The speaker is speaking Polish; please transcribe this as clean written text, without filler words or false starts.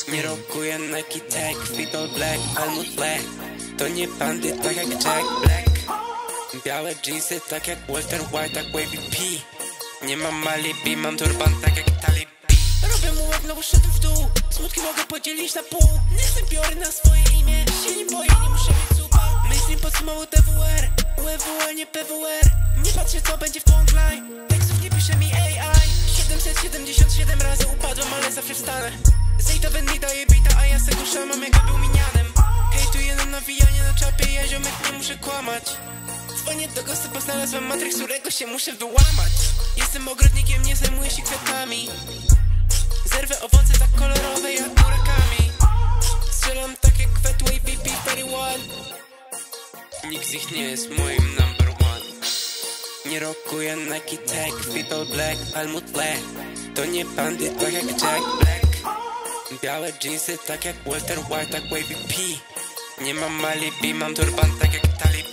Nie rokuję Nike Tech, Fit All Black, Almut Black. To nie bandy tak jak Jack Black. Białe jeansy tak jak Walter White, tak Wavy P. Nie mam Malibu, mam turban tak jak Talib. Robię mu łeb, no bo szedłem w dół. Smutki mogę podzielić na pół. Nie biorę na swoje imię, się nie boję, nie muszę mieć zupa. Myśli podsumował TWR, UWL nie PWR. Nie patrzę co będzie w tagline, tekstów nie pisze mi AI. 777 razy upadłem, ale zawsze wstanę. Zejtowen mi daje bita, a ja se duszę mam jakby był minianem. Hejtuję na nawijanie na czapie, ja ziomek nie muszę kłamać. Dzwonię do gostypa, znalazłem matryk, z którego się muszę wyłamać. Jestem ogrodnikiem, nie zajmuję się kwiatami. Zerwę owoce tak kolorowe jak burakami. Strzelam tak jak Wetway VP31. Nikt z nich nie jest moim number one. Nie rokuję Nike Tech, Fit All Black, Almut Black. To nie bandy tak jak Jack Black. Białe jeansy tak jak Walter White, tak Wavy P. Nie mam Malibu, mam turban tak jak Talib.